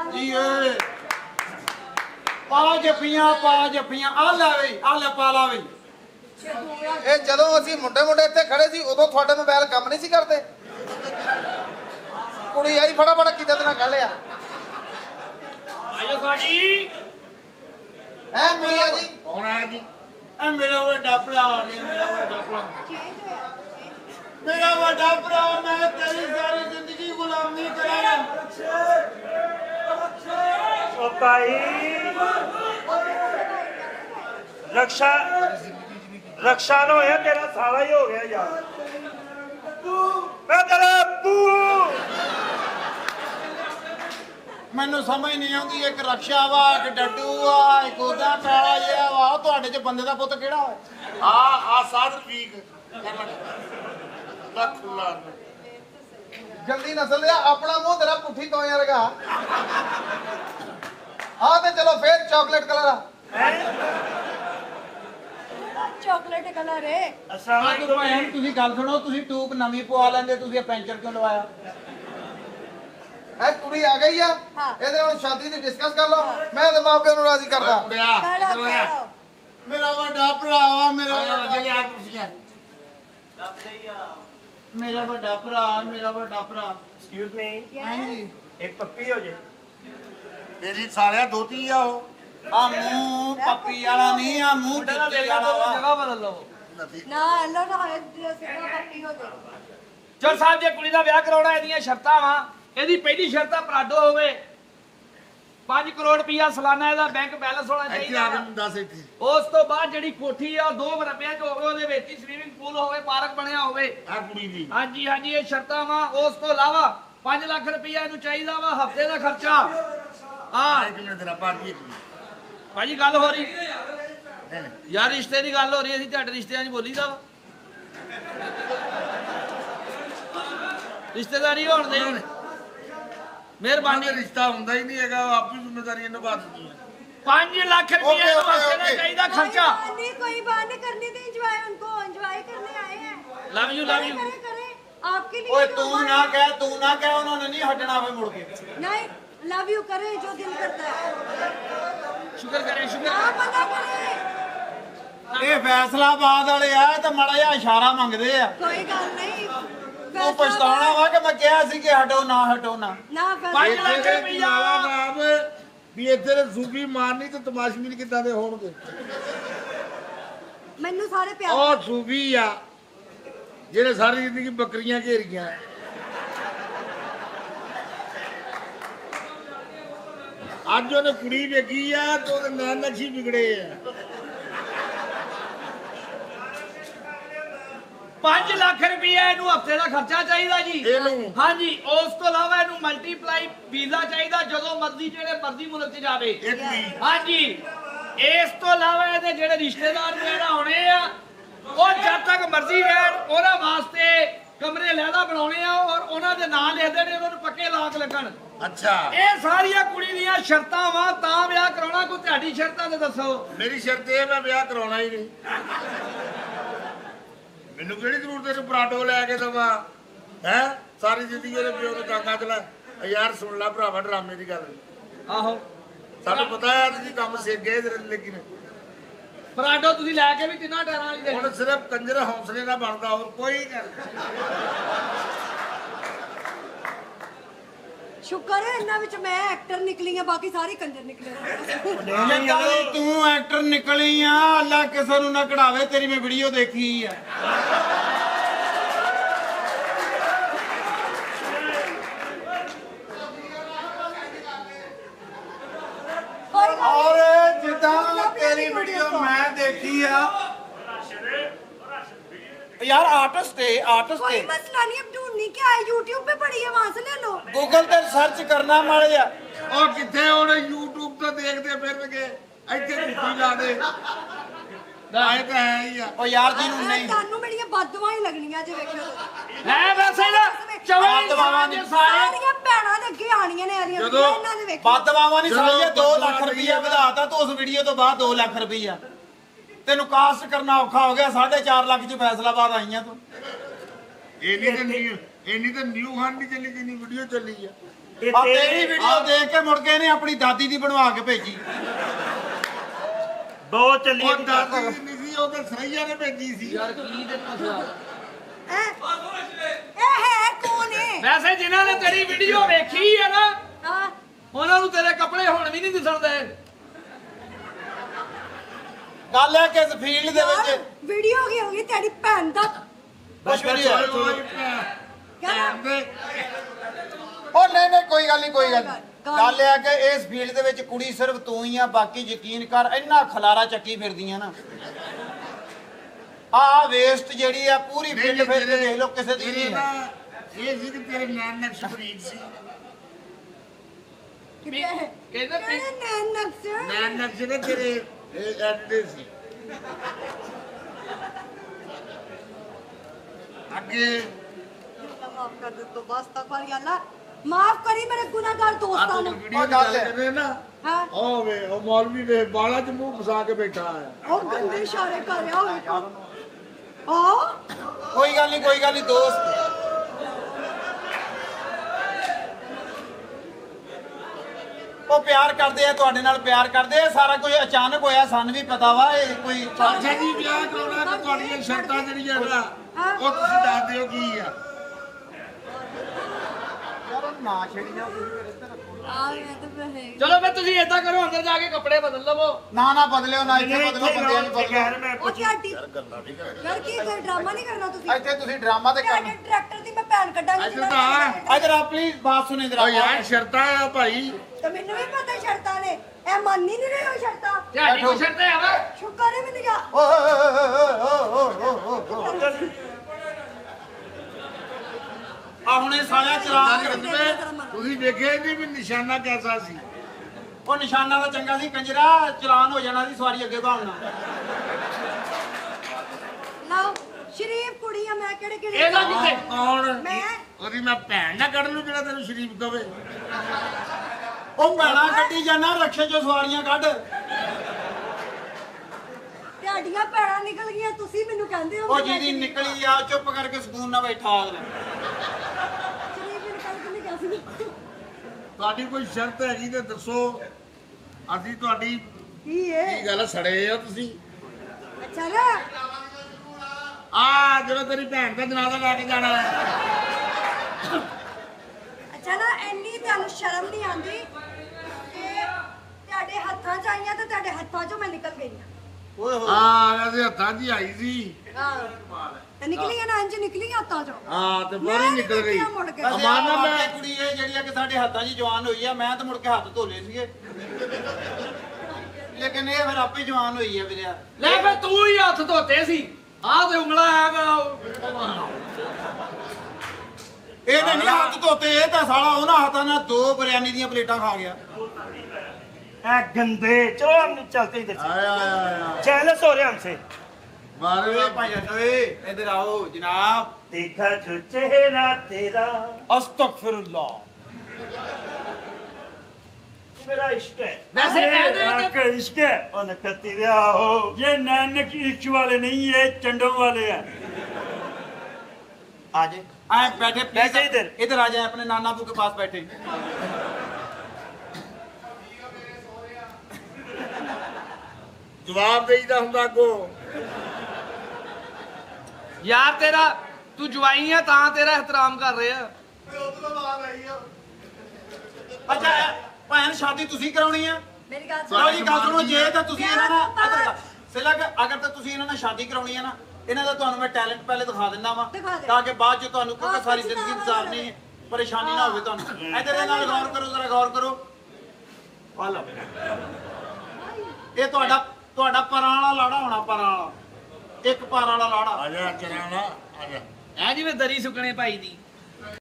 जी पा जफियां आ ले बई आ ले पा ला बई ਇਹ ਜਦੋਂ ਅਸੀਂ ਮੁੰਡੇ ਇੱਥੇ ਖੜੇ ਸੀ ਉਦੋਂ ਤੁਹਾਡੇ ਮੋਬਾਈਲ ਕੰਮ ਨਹੀਂ ਸੀ ਕਰਦੇ ਕੁੜੀ ਆਈ ਫਟਾਫਟ ਕਿਤੇ ਤੇ ਨਾ ਕਹਿ ਲਿਆ आयो साजी ਹੈ ਮੀਆਂ ਜੀ कौन है जी ए मेरा बड़ा भरा मेरा बड़ा भरा मैं तेरी सारी जिंदगी गुलामी कराया ओ भाई रक्षा नो है तेरा सारा ही हो गया यार मैं तेरा अब्बू ਮੈਨੂੰ ਸਮਝ ਨਹੀਂ ਆਉਂਦੀ ਇੱਕ ਰਕਸ਼ਾ ਵਾ ਇੱਕ ਡੱਡੂ ਆ ਇੱਕ ਉਹਦਾ ਕਾਲਾ ਜਿਹਾ ਵਾ ਤੁਹਾਡੇ ਚ ਬੰਦੇ ਦਾ ਪੁੱਤ ਕਿਹੜਾ ਵਾ ਆ ਸਾਧ ਵੀਕ ਲੱਖ ਲਾਨ ਜਲਦੀ ਨਸਲ ਲਿਆ ਆਪਣਾ ਮੂੰਹ ਤੇਰਾ ਪੁੱਠੀ ਤੋਇਆ ਲਗਾ ਆ ਤੇ ਚਲੋ ਫੇਰ ਚਾਕਲੇਟ ਕਲਰ ਆ चॉकलेट कलर है अस्सलाम वालेकुम ਤੁਸੀਂ ਗੱਲ ਸੁਣੋ ਤੁਸੀਂ ਟੂਬ ਨਵੀਂ ਪਵਾ ਲੈਂਦੇ ਤੁਸੀਂ ਇਹ ਪੈਂਚਰ ਕਿਉਂ ਲਵਾਇਆ ਐ ਕੁੜੀ ਆ ਗਈ ਆ ਇਹਦੇ ਨਾਲ ਸ਼ਾਦੀ ਦੀ ਡਿਸਕਸ ਕਰ ਲਓ ਮੈਂ ਤੇ ਮਾਪਿਆਂ ਨੂੰ ਰਾਜ਼ੀ ਕਰਦਾ ਮੇਰਾ ਵੱਡਾ ਭਰਾ ਵਾ ਮੇਰਾ ਵੱਡਾ ਭਰਾ एक्सक्यूज मी ਹਾਂਜੀ एक पप्पी हो जाए ਤੇਰੀ ਸਾਲਿਆ ਦੋਤੀ ਆ ਉਹ ਆ ਮੂੰਹ ਪੱਪੀ ਵਾਲਾ ਨਹੀਂ ਆ ਮੂੰਹ ਚਿੱਟੇ ਵਾਲਾ ਵਾ ना लो ना सिर्फ पप्पी हो जाए ਚਲ ਸਾਹਿਬ ਜੇ ਕੁੜੀ ਦਾ ਵਿਆਹ ਕਰਾਉਣਾ ਇਹਦੀਆਂ ਸ਼ਰਤਾਂ ਵਾ ਇਹਦੀ ਪਹਿਲੀ ਸ਼ਰਤ ਆ ਪਰਾਡੋ ਹੋਵੇ 5 ਕਰੋੜ ਰੁਪਇਆ ਸਾਲਾਨਾ ਇਹਦਾ ਬੈਂਕ ਬੈਲੈਂਸ ਹੋਣਾ ਇੱਥੇ ਚਾਹੀਦਾ ਆ ਕੇ ਮੈਨੂੰ ਦੱਸ ਇੱਥੇ ਉਸ ਤੋਂ ਬਾਅਦ ਜਿਹੜੀ ਕੋਠੀ ਆ 2 ਮਰਬਿਆਂ ਚ ਹੋਵੇ ਉਹਦੇ ਵਿੱਚ ਹੀ ਸਵੀਮਿੰਗ ਪੂਲ ਹੋਵੇ ਪਾਰਕ ਬਣਿਆ ਹੋਵੇ ਆ ਕੁੜੀ ਦੀ ਹਾਂਜੀ ਇਹ ਸ਼ਰਤਾਂ ਵਾ ਉਸ ਤੋਂ ਇਲਾਵਾ 5 ਲੱਖ ਰੁਪਇਆ ਇਹਨੂੰ ਚਾਹੀਦਾ ਵਾ ਹਫਤੇ ਦਾ ਖਰਚਾ ਹਾਂ ਇੱਕ ਮਿੰਟ ਤੇਰਾ ਪਾਰਟੀ ਭਾਜੀ ਗੱਲ ਹੋ ਰਹੀ ਯਾਰ ਰਿਸ਼ਤੇ ਦੀ ਗੱਲ ਹੋ ਰਹੀ ਅਸੀਂ ਤੁਹਾਡੇ ਰਿਸ਼ਤਿਆਂ 'ਚ ਬੋਲੀਦਾ ਵਾ ਰਿਸ਼ਤੇਦਾਰੀ ਹੋਣ ਦੇ ਮਿਹਰਬਾਨੀ ਰਿਸ਼ਤਾ ਹੁੰਦਾ ਹੀ ਨਹੀਂ ਹੈਗਾ ਉਹ ਆਪੀ ਜ਼ਿੰਮੇਵਾਰੀ ਨਿਭਾ ਦਿੰਦੀ ਹੈ 5 ਲੱਖ ਰੁਪਇਆ ਇਹਨੂੰ ਹਫਤੇ ਦਾ ਚਾਹੀਦਾ ਖਰਚਾ कोई बात नहीं करनी थी एंजॉय उनको एंजॉय करने आए हैं ਲਵ ਯੂ करे करे आपके लिए ਓਏ जो ਤੂੰ हमारा- ਨਾ ਕਹਿ ਉਹਨਾਂ ਨੇ ਨਹੀਂ ਹਟਣਾ ਫੇ ਮੁੜ ਕੇ नहीं लव यू करे जो दिल करता है ਸ਼ੁਕਰ ਕਰੇ ना पता करे ਇਹ ਫੈਸਲਾਬਾਦ ਵਾਲੇ ਆ ਇਹ ਤਾਂ ਮਾੜਾ ਜਿਹਾ ਇਸ਼ਾਰਾ ਮੰਗਦੇ ਆ कोई गल नहीं ਤੂੰ ਪਛਤਾਉਣਾ ਵਾ ਕਿ ਮੈਂ ਕਿਹਾ ਸੀ ਕਿ ਹਟੋ ਨਾ ना 5 ਲੱਖ ਇੱਥੇ ਰੁਪਇਆ ਨਾਮ ਵੀ ਇੱਥੇ ਦੇ ਸੂਫੀ ਮਾਰਨੀ ਤੇ ਤਮਾਸ਼ਬੀਨ ਕਿੱਦਾਂ ਦੇ ਹੋਣਗੇ मैनू सारे प्यार ਉਹ ਸੂਫੀ ਆ ਜਿਹੜੇ ਸਾਰੀ ਜ਼ਿੰਦਗੀ ਬੱਕਰੀਆਂ ਘੇਰੀਆਂ ਅੱਜ ਉਹਨੇ ਕੁੜੀ ਵੇਖੀ ਆ ਤੇ ਉਹਦੇ ਨੈਣ ਨਕਸ਼ੀ ਵਿਗੜੇ ਆ 5 ਲੱਖ ਰੁਪਇਆ ਇਹਨੂੰ ਹਫਤੇ ਦਾ ਖਰਚਾ ਚਾਹੀਦਾ ਜੀ ਇਹਨੂੰ ਹਾਂਜੀ ਉਸ ਤੋਂ ਇਲਾਵਾ ਇਹਨੂੰ ਮਲਟੀਪਲਾਈ ਵੀਜ਼ਾ ਚਾਹੀਦਾ ਜਦੋਂ ਮਰਜ਼ੀ ਜਿਹੜੇ ਮਰਜ਼ੀ ਮੁਲਕ 'ਚ ਜਾਵੇ ਇੱਕ ਵੀ ਹਾਂਜੀ ਇਸ ਤੋਂ ਇਲਾਵਾ ਇਹਦੇ ਜਿਹੜੇ ਰਿਸ਼ਤੇਦਾਰ ਵਗੈਰਾ ਹੋਣੇ ਆ ਉਹ ਜਦ ਤੱਕ ਮਰਜ਼ੀ ਰਹਿਣ ਉਹਨਾਂ ਵਾਸਤੇ ਕਮਰੇ ਲਹਿਦਾ ਬਣਾਉਣੇ ਆ ਔਰ ਉਹਨਾਂ ਦੇ ਨਾਂ ਲਿਖਦੇ ਨੇ ਉਹਨਾਂ ਨੂੰ ਪੱਕੇ ਲਾਕ ਲੱਗਣ ਅੱਛਾ ਇਹ ਸਾਰੀਆਂ ਕੁੜੀ ਦੀਆਂ ਸ਼ਰਤਾਂ ਵਾ ਤਾਂ ਵਿਆਹ ਕਰਾਉਣਾ ਕੋਈ ਤੁਹਾਡੀ ਸ਼ਰਤਾਂ ਤੇ ਦੱਸੋ ਮੇਰੀ ਸ਼ਰਤ ਇਹ ਮੈਂ ਵਿਆਹ ਕਰਾਉਣਾ ਹੀ ਨਹੀਂ ਮੈਨੂੰ ਕਿਹੜੀ ਜ਼ਰੂਰਤ ਹੈ ਪਰਾਂਠੋ ਲੈ ਕੇ ਦਵਾ ਹੈ ਸਾਰੀ ਜ਼ਿੰਦਗੀ ਉਹਦੇ ਪਿਓ ਨੂੰ ਕਾਂਗਾ ਚਲਾ ਯਾਰ ਸੁਣ ਲੈ ਭਰਾਵਾ ਡਰਾਮੇ ਦੀ ਗੱਲ ਆਹੋ ਸਾਨੂੰ ਪਤਾ ਹੈ ਤੁਸੀਂ ਕੰਮ ਸਿੱਖ ਗਏ ਲੇਕਿਨ ਪਰਾਂਠੋ ਤੁਸੀਂ ਲੈ ਕੇ ਵੀ ਤਿੰਨਾਂ ਟਾਇਰਾਂ ਵਾਲੀ ਦੇ ਹੁਣ ਸਿਰਫ ਕੰਜਰ ਹੌਸਲੇ ਨਾਲ ਬਣਦਾ ਹੋਰ ਕੋਈ ਗੱਲ शुक्र है इन्ना विच मैं एक्टर निकली है बाकी सारे कंजर निकले ਤੂੰ ਐਕਟਰ ਨਿਕਲੀ ਆ ਅੱਲਾ ਕਿਸੇ ਨੂੰ ਨਾ ਕਢਾਵੇ ਤੇਰੀ ਮੈਂ ਵੀਡੀਓ ਦੇਖੀ ਆ कोई गल ਔਰ ਜਿੱਦਾਂ ਤੇਰੀ ਵੀਡੀਓ ਮੈਂ ਦੇਖੀ ਆ यार आर्टिस्ट कोई मसला नहीं अब ढूंढनी क्या है YouTube पे पड़ी है वहां से ले लो गूगल ਤੇ ਸਰਚ ਕਰਨਾ ਮਾੜਾ ਜਿਹਾ ਉਹ ਕਿੱਥੇ ਹੁਣ YouTube ਤੋਂ ਦੇਖਦੇ ਫਿਰਨਗੇ ਇੱਥੇ ਕੁੱਤੀ ਲਾ ਦੇ ਆਏ ਤਾਂ ਹੈ ਹੀ ਆ ਉਹ ਯਾਰ ਜਿਹਨੂੰ ਨਹੀਂ ਤੁਹਾਨੂੰ ਮੇਰੀਆਂ ਬਦਦੁਆਵਾਂ ਹੀ ਲੱਗਣੀਆਂ ਜੇ ਵੇਖਿਓ ਹੈ ਵੈਸੇ ਨਾ ਬਦਦੁਆਵਾਂ ਨਹੀਂ ਸਾਰੀਆਂ ਭੈਣਾਂ ਦੇ ਅੱਗੇ ਆਣੀਆਂ ਨੇ ਆਰੀਆਂ ਜਦੋਂ ਇਹਨਾਂ ਦੇ ਵੇਖਿਓ ਬਦਦੁਆਵਾਂ ਨਹੀਂ ਸਾਰੀਆਂ 2 ਲੱਖ ਬਦਦੁਆ ਰੁਪਈਆ ਵਧਾਤਾ ਤੂੰ ਉਸ ਵੀਡੀਓ ਤੋਂ ਬਾਅਦ 2 ਲੱਖ ਰੁਪਈਆ ਤੈਨੂੰ ਕਾਸਟ ਕਰਨਾ ਔਖਾ ਹੋ ਗਿਆ 4.5 ਲੱਖ ਚ ਫੈਸਲਾਬਾਦ ਆਈਆਂ ਤੂੰ ਇੰਨੀ ਤਾਂ ਨਿਊ ਖਾਨ ਦੀ ਚੱਲੀ ਜਿੰਨੀ ਵੀਡੀਓ ਚੱਲੀ ਆ ਇਹ ਆ ਤੇਰੀ ਤੇਰੀ ਵੀਡੀਓ ਦੇਖ ਕੇ ਮੁੜ ਕੇ ਇਹਨੇ ਆਪਣੀ ਦਾਦੀ ਦੀ ਬਣਵਾ ਕੇ ਭੇਜੀ। ਬਹੁਤ ਚੱਲੀ ਉਹ ਦਾਦੀ ਨਹੀਂ ਸੀ, ਉਹ ਤਾਂ ਸਹੀਆ ਨੇ ਭੇਜੀ ਸੀ। ਯਾਰ ਕੀ ਦੇ ਮਸਲਾ ਇਹ ਹੈ ਕੌਣ ਹੈ? ਵੈਸੇ ਜਿਨ੍ਹਾਂ ਨੇ ਤੇਰੀ ਵੀਡੀਓ ਵੇਖੀ ਹੈ ਨਾ ਹਾਂ ਉਹਨਾਂ ਨੂੰ ਤੇਰੇ ਕੱਪੜੇ ਹੁਣ ਵੀ ਨਹੀਂ ਦਿਸਣਦੇ। ਗੱਲ ਹੈ ਕਿ ਇਸ ਫੀਲਡ ਦੇ ਵਿੱਚ ਵੀਡੀਓ ਕੀ ਹੋ ਗਈ ਤੇਰੀ ਭੈਣ ਦਾ? ਕੁਛ ਵੀ ਨਹੀਂ ਹੈ। ਕਹਿੰਦਾ ਉਹ ਨਹੀਂ ਕੋਈ ਗੱਲ ਨਹੀਂ ਕੋਈ ਗੱਲ ਨੀ। ਗੱਲ ਇਹ ਹੈ ਕਿ ਇਸ ਫੀਲਡ ਦੇ ਵਿੱਚ ਕੁੜੀ ਸਿਰਫ ਤੂੰ ਹੀ ਆ, ਬਾਕੀ ਯਕੀਨ ਕਰ ਇੰਨਾ ਖਲਾਰਾ ਚੱਕੀ ਫਿਰਦੀਆਂ ਨਾ। ਆ ਵੇਸਟ ਜਿਹੜੀ ਆ ਪੂਰੀ ਫੀਲਡ ਫਿਰ ਕੇ ਦੇਖ ਲਓ ਕਿਸੇ ਦੀ ਨਹੀਂ ਹੈ। ਇਹ ਸੀ ਕਿ ਤੇਰੇ ਨਾਮ ਨਾਲ ਸ਼ਬਰੀਕ ਸੀ। ਕਹਿੰਦਾ ਕਿਹੜੇ ਨੈਣ ਨਕਸ਼? ਨਾਮ ਨਾਲ ਜਿਹੜੇ ਤੇਰੇ ਇਹ ਐਡੇ ਸੀ। ਅੱਗੇ ਮਾਫ ਕਰ ਦੇ ਤੋ ਬਸ ਤੱਕ ਵਾਲੀ ਗੱਲ ਆ। ਮਾਫ ਕਰੀ ਮੇਰੇ ਗੁਨਾਹਗਾਰ ਦੋਸਤਾਂ ਨੂੰ। ਵੀਡੀਓ ਦੀ ਗੱਲ ਕਰ ਰਹੇ ਨਾ, ਹਾਂ ਉਹ ਵੇ ਉਹ ਮੌਲਵੀ ਵੇ ਬਾਲਾਂ 'ਚ ਮੂੰਹ ਫਸਾ ਕੇ ਬੈਠਾ ਹੈ। ਉਹ ਗੰਦੇ ਇਸ਼ਾਰੇ ਕਰ ਰਿਹਾ ਹੋਵੇਗਾ। ਹਾਂ ਕੋਈ ਗੱਲ ਨਹੀਂ ਦੋਸਤ। ਉਹ ਪਿਆਰ ਕਰਦੇ ਆ, ਤੁਹਾਡੇ ਨਾਲ ਪਿਆਰ ਕਰਦੇ ਆ। ਸਾਰਾ ਕੁਝ ਅਚਾਨਕ ਹੋਇਆ, ਸਾਨੂੰ ਵੀ ਪਤਾ ਵਾ। ਇਹ ਕੋਈ ਅੱਛਾ ਜੀ, ਵਿਆਹ ਕਰਾਉਣਾ ਤਾਂ ਤੁਹਾਡੀਆਂ ਸ਼ਰਤਾਂ ਜਿਹੜੀਆਂ ਨਾ ਉਹ ਤੁਸੀਂ ਦੱਸ ਦਿਓ ਕੀ ਆ। ਨਾ ਛੇੜੀਆਂ ਆ ਮੈਂ ਤਾਂ ਬਹਿ ਚਲੋ ਫਿਰ ਤੁਸੀਂ ਏਦਾਂ ਕਰੋ, ਅੰਦਰ ਜਾ ਕੇ ਕੱਪੜੇ ਬਦਲ ਲਵੋ। ਨਾ ਬਦਲਿਓ ਨਾ, ਇੱਥੇ ਬਦਲੋ, ਬੰਦਿਆਂ ਨੂੰ ਬਦਲੋ। ਮੈਂ ਉਹ ਤੁਹਾਡੀ ਯਾਰ ਕੀ ਕੋਈ ਡਰਾਮਾ ਨਹੀਂ ਕਰਨਾ ਤੁਸੀਂ। ਇੱਥੇ ਤੁਸੀਂ ਡਰਾਮਾ ਤੇ ਤੁਹਾਡੇ ਕਰਨਾ। ਡਾਇਰੈਕਟਰ ਦੀ ਮੈਂ ਭੈਣ ਕੱਢਾਂਗੀ। ਇੱਧਰ ਤਾਂ ਆ। ਇਧਰ ਆ ਪਲੀਜ਼, ਬਾਤ ਸੁਣ ਇਧਰ ਉਹ ਆ। ਯਾਰ ਸ਼ਰਤਾਂ ਆ ਭਾਈ। ਤੇ ਮੈਨੂੰ ਵੀ ਪਤਾ ਸ਼ਰਤਾਂ ਨੇ। ਇਹ ਮੰਨ ਹੀ ਨਹੀਂ ਰਹੇ ਉਹ ਸ਼ਰਤਾਂ। ਤੁਹਾਡੀ ਕੋਈ ਸ਼ਰਤ ਹੈ ਵਾ? ਸ਼ੁਕਰ ਹੈ ਮੈਨੂੰ ਜਾ। ਆ ਹੁਣੇ ਸਾਲਿਆ ਚਲਾਨ ਕਰ ਰੰਦਵੇ ਤੁਸੀਂ ਵੇਖਿਆ ਨਹੀਂ ਵੀ ਨਿਸ਼ਾਨਾ ਕੈਸਾ ਸੀ। ਉਹ ਨਿਸ਼ਾਨਾ ਦਾ ਚੰਗਾ ਸੀ ਕੰਜਰਾ, ਚਲਾਨ ਹੋ ਜਾਣਾ ਸੀ ਸਵਾਰੀ ਅੱਗੇ ਭਾਵਨਾ। ਲਓ ਸ਼ਰੀਫ ਕੁੜੀ ਆ ਮੈਂ। ਕਿਹੜੇ ਕਿਹੜੇ ਇਹਦਾ ਕਿੱਥੇ? ਕੌਣ? ਮੈਂ ਉਹਦੀ ਮੈਂ ਭੈਣ ਨਾ ਕੱਢ ਲੂ ਜਿਹੜਾ ਤੈਨੂੰ ਸ਼ਰੀਫ ਕਵੇ। ਉਹ ਭੈਣਾ ਕੱਢੀ ਜਾਣਾ, ਰਕਸ਼ੇ ਚੋਂ ਸਵਾਰੀਆਂ ਕੱਢ। ਤੁਹਾਡੀਆਂ ਭੈਣਾਂ ਨਿਕਲ ਗਈਆਂ, ਤੁਸੀਂ ਮੈਨੂੰ ਕਹਿੰਦੇ ਹੋ ਉਹ ਜਿਹਦੀ ਨਿਕਲੀ ਆ ਚੁੱਪ ਕਰਕੇ ਸਕੂਨ ਨਾਲ ਬੈਠਾ ਅਗਲਾ। ਸ਼ਰੀਫ ਨਿਕਲ ਕੇ ਨਹੀਂ ਗਿਆ ਸੀ। ਤੁਹਾਡੀ ਕੋਈ ਸ਼ਰਤ ਹੈਗੀ ਤੇ ਦੱਸੋ। ਅਸੀਂ ਤੁਹਾਡੀ ਕੀ ਹੈ? ਕੀ ਗੱਲ ਸੜੇ ਆ ਤੁਸੀਂ। ਅੱਛਾ ਨਾ ਆ ਜਦੋਂ ਤੇਰੀ ਭੈਣ ਦਾ ਜਨਾਜ਼ਾ ਲੈ ਕੇ ਜਾਣਾ ਹੈ। ਅੱਛਾ ਨਾ ਇੰਨੀ ਤੁਹਾਨੂੰ ਸ਼ਰਮ ਨਹੀਂ ਆਉਂਦੀ ਕਿ ਤੁਹਾਡੇ ਹੱਥਾਂ 'ਚ ਆਈਆਂ ਤੇ ਤੁਹਾਡੇ ਹੱਥਾਂ 'ਚੋਂ ਮੈਂ ਨਿਕਲ ਗਈ ਹਾਂ। ਓਏ ਹੋਏ ਆ ਇਹਦੇ ਹੱਥਾਂ 'ਚ ਹੀ ਆਈ ਸੀ। ਤੇ ਨਿਕਲੀਆਂ ਨਾ ਇੰਜ ਨਿਕਲੀਆਂ ਹੱਥਾਂ 'ਚੋਂ। ਹਾਂ ਤੇ ਬਾਹਰ ਨਿਕਲ ਗਈ। ਮੁੜ ਕੇ। ਵੈਸੇ ਅਮਾਨਾ ਆਹ ਮੈਂ- ਵਾਕਿਆ ਕੁੜੀ ਇਹ ਜਿਹੜੀ ਆ ਕਿ ਸਾਡੇ ਹੱਥਾਂ 'ਚ ਹੀ ਜਵਾਨ ਹੋਈ ਆ। ਮੈਂ ਤਾਂ ਮੁੜ ਕੇ ਹੱਥ ਧੋਲੇ ਸੀਗੇ, ਲੇਕਿਨ ਇਹ ਫਿਰ ਆਪੇ ਜਵਾਨ ਹੋਈ ਆ ਵੀਰਿਆ। ਲੈ ਫਿਰ ਤੂੰ ਹੀ ਹੱਥ ਧੋਤੇ ਸੀ। ਆਹ ਤੇ ਉਂਗਲਾ ਹੈਗਾ। ਇਹ ਤਾਂ ਨਹੀਂ ਹੱਥ ਧੋਤੇ, ਇਹ ਤਾਂ ਸਾਲਾ ਉਹਨਾਂ ਹੱਥਾਂ ਨਾਲ 2 ਬਿਰਿਆਨੀ ਦੀਆਂ ਪਲੇਟਾਂ ਖਾ ਗਿਆ। ए गंदे चलो हम चलते इधर से। ਆਇਆ ਆਇਆ जेलस हो रहे हमसे। ਮਾਰੇ ਓਏ ਭਾਈ ਓਏ ਇੱਧਰ ਆਓ ਜਨਾਬ। देखा जो चेहरा तेरा ਅਸਤਗਫਿਰullah। मेरा इश्क है। वैसे कहते हैं कि- आपका इश्क है और नकती हो। ये नानक इश्क वाले नहीं है, चंडों वाले हैं। आजे आए बैठे बैठे इधर। इधर आ जाए, अपने नाना अबू के पास बैठे। ਜਵਾਬ ਦੇਈਦਾ ਹੁੰਦਾ ਕੋ। ਯਾਰ ਤੇਰਾ ਤੂੰ ਜਵਾਈ ਆ ਤਾਂ ਤੇਰਾ ਇਹਤਰਾਮ ਕਰ ਰਹੇ ਆ। ਅੱਛਾ ਭੈਣ ਸ਼ਾਦੀ ਤੁਸੀਂ ਕਰਾਉਣੀ ਆ? ਮੇਰੀ ਗੱਲ ਚਲੋ ਜੀ ਗੱਲ ਸੁਣੋ, ਜੇ ਤਾਂ ਤੁਸੀਂ ਇਹਨਾਂ ਨਾਲ ਪਿਆਰ ਸਿਲਕ ਅਗਰ ਤਾਂ ਤੁਸੀਂ ਇਹਨਾਂ ਨਾਲ ਸ਼ਾਦੀ ਕਰਾਉਣੀ ਆ ਨਾ, ਇਹਨਾਂ ਦਾ ਤੁਹਾਨੂੰ ਮੈਂ ਟੈਲੈਂਟ ਪਹਿਲੇ ਦਿਖਾ ਦਿੰਦਾ ਵਾਂ, ਦਿਖਾ ਦੇ। ਤਾਂ ਕਿ ਬਾਅਦ ਚ ਤੁਹਾਨੂੰ ਕਿਉਂਕਿ ਹਾਂ, ਸਾਰੀ ਤੁਸੀਂ ਜ਼ਿੰਦਗੀ ਨਾਲ ਗੁਜ਼ਾਰਨੀ ਹੈ, ਪਰੇਸ਼ਾਨੀ ਨਾ ਹੋਵੇ ਤੁਹਾਨੂੰ। ਇੱਧਰ ਦੇ ਨਾਲ ਗੌਰ ਕਰੋ, ਜ਼ਰਾ ਗੌਰ ਕਰੋ। ਆ ਲਓ, ਇਹ ਤੁਹਾਡਾ ਪਰਾਂ ਵਾਲਾ ਲਾੜਾ ਹੋਣਾ, ਪਰਾਂ ਵਾਲਾ, ਇੱਕ ਪਾਰਾਂ ਵਾਲਾ ਲਾੜਾ। ਆ ਜਾ ਚਰਾਣਾ ਆ ਜਾ। ਐ ਜਿਵੇਂ ਦਰੀ ਸੁੱਕਣੇ ਪਾਈ ਦੀ।